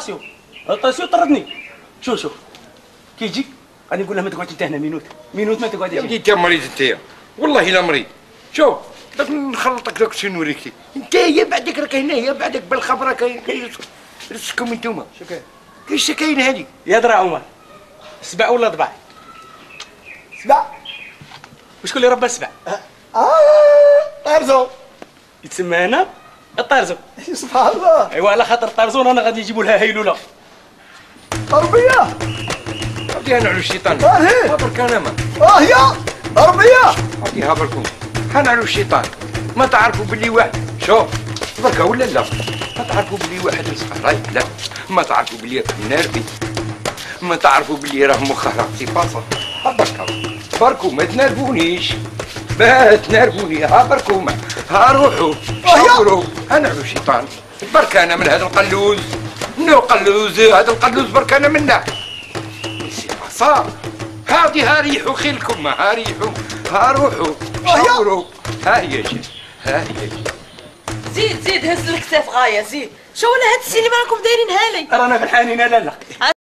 الطاسيو طردني. شوف كيجي غادي نقول له ما تقعدش انت هنا مينوت ما تقعدش. يا ولدي انت مريض انت، والله الا مريض. شوف داك نخلطك داك الشيء نوريك انت، يا بعدك راك هنا، يا بعدك بالخبره كاين رزقكم انتوما. شكاين كاين شكاين هذه يا درا عمر، سبع ولا ضبع؟ سبع. وشكون اللي ربى السبع؟ طرزون يتسمى هنا الطرزون. سبحان الله. ايوا على خاطر الطرزون انا غادي نجيبوا لها هيلوله. ربية عطيها على الشيطان. برك انا ما يا ربية عطيها بركم. حنعلو الشيطان. ما تعرفوا باللي واحد، شوف برك ولا لا، ما تعرفوا باللي واحد مسخر، لا ما تعرفوا باللي راه ناربي، ما تعرفوا باللي راه مخه راه في باصه. بركو ما تنرفونيش، ما تنرفوني. ها بركو ها روحوا شاوروا. هنعلو الشيطان. برك انا من هذا القلوز، منو القلوز؟ هذا القلوز برك انا منه. صار هادي ها ريحوا خيلكم، ها ريحوا، ها روحوا شاوروا. ها هي جي، ها هي جي. زيد هز الكتاف غايه، زيد. شو ولا هاد السينما راكم دايرينها لي؟ رانا فرحانين لا